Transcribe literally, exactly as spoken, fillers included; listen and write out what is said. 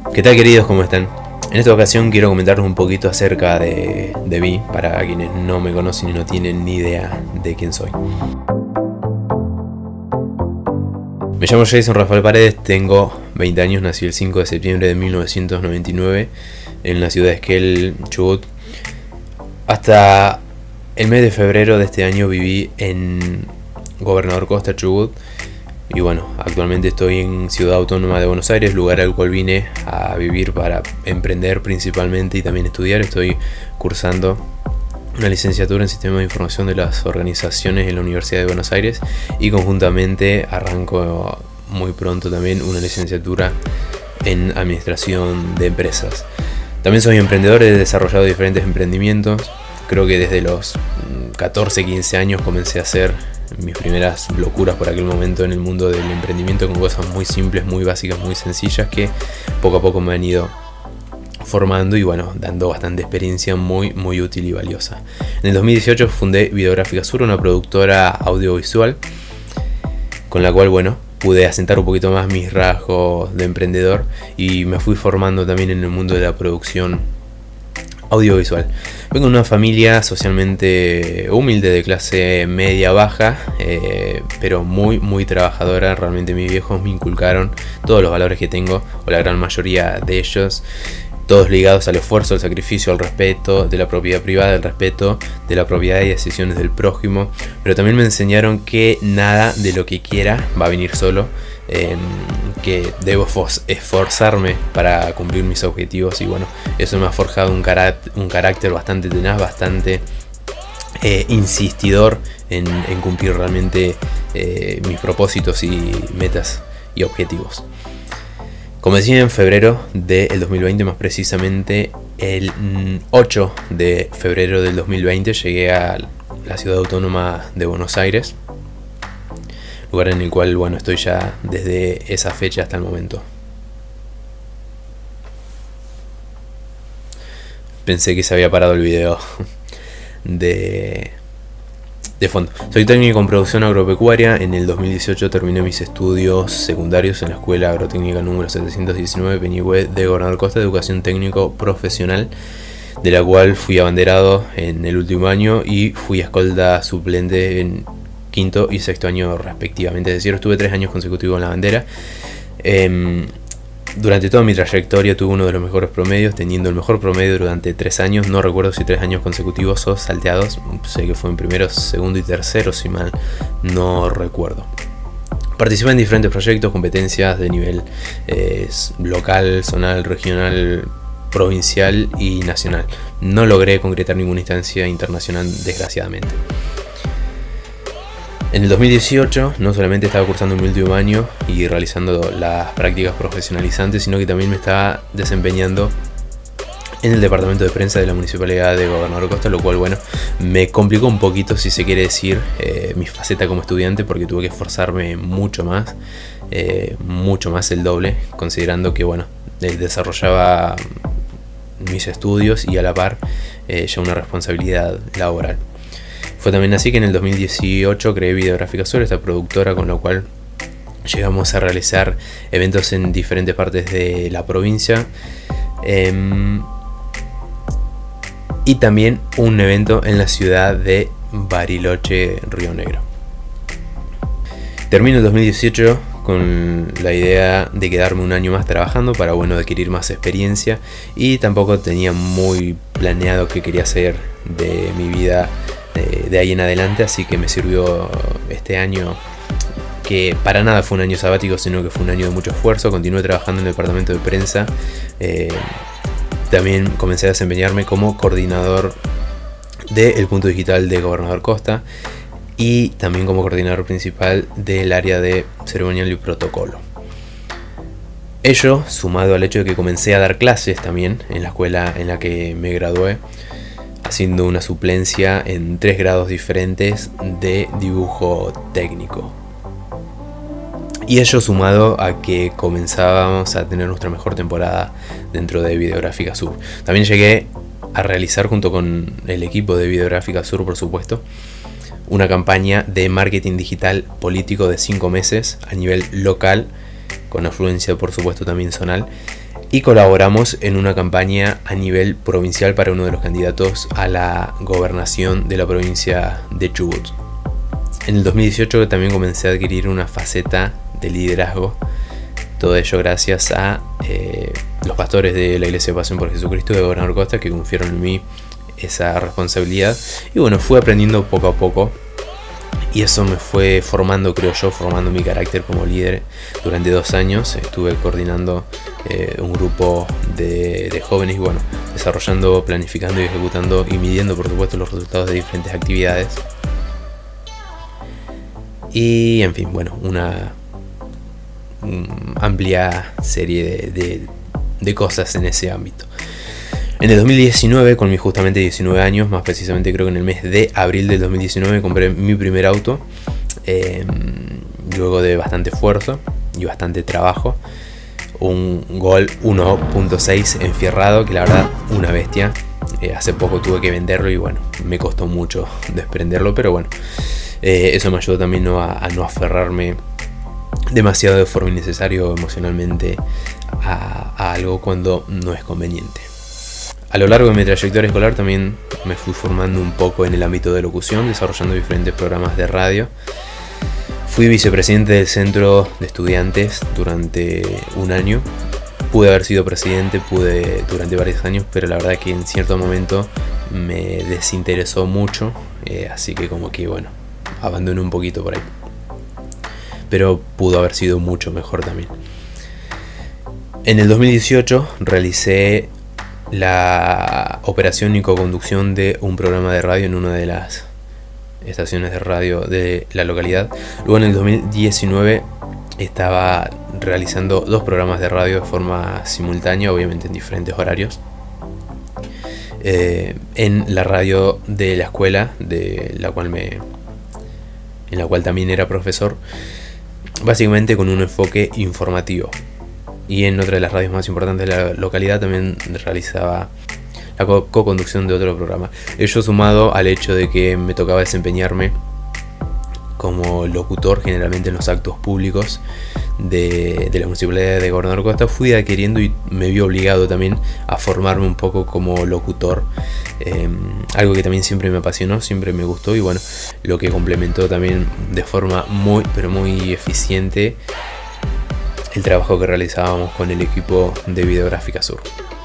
¿Qué tal, queridos? ¿Cómo están? En esta ocasión quiero comentarles un poquito acerca de, de mí, para quienes no me conocen y no tienen ni idea de quién soy. Me llamo Jason Rafael Paredes, tengo veinte años, nací el cinco de septiembre de mil novecientos noventa y nueve en la ciudad de Esquel, Chubut. Hasta el mes de febrero de este año viví en Gobernador Costa, Chubut. Y bueno, actualmente estoy en Ciudad Autónoma de Buenos Aires, lugar al cual vine a vivir para emprender principalmente y también estudiar. Estoy cursando una licenciatura en Sistema de Información de las Organizaciones en la Universidad de Buenos Aires y conjuntamente arranco muy pronto también una licenciatura en Administración de Empresas. También soy emprendedor, he desarrollado diferentes emprendimientos. Creo que desde los catorce, quince años comencé a hacer mis primeras locuras por aquel momento en el mundo del emprendimiento, con cosas muy simples, muy básicas, muy sencillas, que poco a poco me han ido formando y bueno, dando bastante experiencia muy muy útil y valiosa. En el dos mil dieciocho fundé Videográfica Sur, una productora audiovisual con la cual bueno, pude asentar un poquito más mis rasgos de emprendedor y me fui formando también en el mundo de la producción audiovisual. Vengo de una familia socialmente humilde, de clase media baja, eh, pero muy muy trabajadora. Realmente mis viejos me inculcaron todos los valores que tengo, o la gran mayoría de ellos, todos ligados al esfuerzo, al sacrificio, al respeto de la propiedad privada, al respeto de la propiedad y decisiones del prójimo. Pero también me enseñaron que nada de lo que quiera va a venir solo, eh, que debo esforzarme para cumplir mis objetivos y bueno, eso me ha forjado un, carácter, un carácter bastante tenaz, bastante eh, insistidor en, en cumplir realmente eh, mis propósitos y metas y objetivos. Como decía, en febrero del dos mil veinte, más precisamente el ocho de febrero del dos mil veinte, llegué a la ciudad autónoma de Buenos Aires, lugar en el cual bueno, estoy ya desde esa fecha hasta el momento. Pensé que se había parado el video de... de fondo. Soy técnico en producción agropecuaria. En el dos mil dieciocho terminé mis estudios secundarios en la Escuela Agrotécnica número setecientos diecinueve Peñigüe de Gobernador Costa, de educación técnico profesional, de la cual fui abanderado en el último año y fui escolta suplente en quinto y sexto año respectivamente. Es decir, estuve tres años consecutivos en la bandera. Eh, Durante toda mi trayectoria tuve uno de los mejores promedios, teniendo el mejor promedio durante tres años. No recuerdo si tres años consecutivos o salteados. Sé que fue en primero, segundo y tercero, si mal no recuerdo. Participé en diferentes proyectos, competencias de nivel eh, local, zonal, regional, provincial y nacional. No logré concretar ninguna instancia internacional, desgraciadamente. En el dos mil dieciocho no solamente estaba cursando mi último año y realizando las prácticas profesionalizantes, sino que también me estaba desempeñando en el departamento de prensa de la Municipalidad de Gobernador Costa, lo cual bueno, me complicó un poquito, si se quiere decir, eh, mi faceta como estudiante, porque tuve que esforzarme mucho más, eh, mucho más el doble, considerando que bueno, desarrollaba mis estudios y a la par eh, ya una responsabilidad laboral. Fue también así que en el dos mil dieciocho creé Videográfica Sur, esta productora con la cual llegamos a realizar eventos en diferentes partes de la provincia, eh, y también un evento en la ciudad de Bariloche, Río Negro. Termino el dos mil dieciocho con la idea de quedarme un año más trabajando para bueno, adquirir más experiencia, y tampoco tenía muy planeado qué quería hacer de mi vida de, de ahí en adelante, así que me sirvió este año, que para nada fue un año sabático, sino que fue un año de mucho esfuerzo. Continué trabajando en el departamento de prensa, eh, también comencé a desempeñarme como coordinador del punto digital de Gobernador Costa y también como coordinador principal del área de ceremonial y protocolo. Ello sumado al hecho de que comencé a dar clases también en la escuela en la que me gradué, haciendo una suplencia en tres grados diferentes de dibujo técnico. Y ello sumado a que comenzábamos a tener nuestra mejor temporada dentro de Videográfica Sur. También llegué a realizar, junto con el equipo de Videográfica Sur por supuesto, una campaña de marketing digital político de cinco meses a nivel local, con afluencia por supuesto también zonal, y colaboramos en una campaña a nivel provincial para uno de los candidatos a la gobernación de la provincia de Chubut. En el dos mil dieciocho también comencé a adquirir una faceta de liderazgo, todo ello gracias a eh, los pastores de la Iglesia de Pasión por Jesucristo de Gobernador Costa, que confiaron en mí esa responsabilidad. Y bueno, fui aprendiendo poco a poco y eso me fue formando, creo yo, formando mi carácter como líder. Durante dos años estuve coordinando eh, un grupo de, de jóvenes y bueno, desarrollando, planificando y ejecutando y midiendo, por supuesto, los resultados de diferentes actividades. Y en fin, bueno, una um, amplia serie de, de, de cosas en ese ámbito. En el dos mil diecinueve, con mis justamente diecinueve años, más precisamente creo que en el mes de abril del dos mil diecinueve, compré mi primer auto, eh, luego de bastante esfuerzo y bastante trabajo. Un Gol uno punto seis enfierrado, que la verdad, una bestia. Eh, hace poco tuve que venderlo y bueno, me costó mucho desprenderlo, pero bueno, eh, eso me ayudó también ¿no? a, a no aferrarme demasiado de forma innecesaria o emocionalmente a, a algo cuando no es conveniente. A lo largo de mi trayectoria escolar también me fui formando un poco en el ámbito de locución, desarrollando diferentes programas de radio. Fui vicepresidente del centro de estudiantes durante un año. Pude haber sido presidente, pude durante varios años, pero la verdad que en cierto momento me desinteresó mucho, eh, así que como que bueno, abandoné un poquito por ahí. Pero pudo haber sido mucho mejor también. En el dos mil dieciocho realicé la operación y co-conducción de un programa de radio en una de las estaciones de radio de la localidad. Luego en el dos mil diecinueve estaba realizando dos programas de radio de forma simultánea, obviamente en diferentes horarios, eh, en la radio de la escuela de la cual me en la cual también era profesor, básicamente con un enfoque informativo. Y en otra de las radios más importantes de la localidad también realizaba la co-conducción de otro programa. Ello sumado al hecho de que me tocaba desempeñarme como locutor generalmente en los actos públicos de, de la Municipalidad de Gobernador Costa, fui adquiriendo y me vi obligado también a formarme un poco como locutor. Eh, algo que también siempre me apasionó, siempre me gustó y bueno, lo que complementó también de forma muy, pero muy eficiente el trabajo que realizábamos con el equipo de Videográfica Sur.